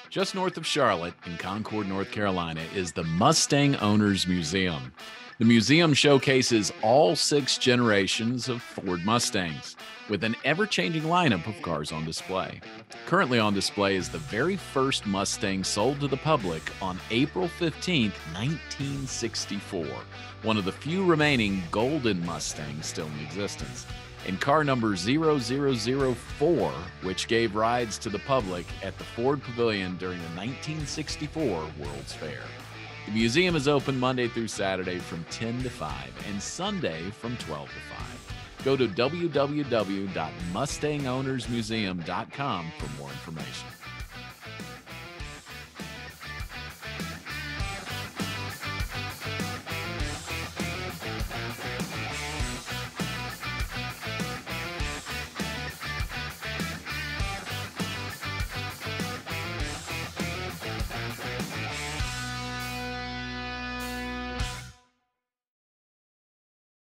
Just north of Charlotte in Concord, North Carolina, is the Mustang Owners Museum. The museum showcases all 6 generations of Ford Mustangs, with an ever-changing lineup of cars on display. Currently on display is the very first Mustang sold to the public on April 15th, 1964, one of the few remaining golden Mustangs still in existence. And car number 0004, which gave rides to the public at the Ford Pavilion during the 1964 World's Fair. The museum is open Monday through Saturday from 10 to 5 and Sunday from 12 to 5. Go to www.mustangownersmuseum.com for more information.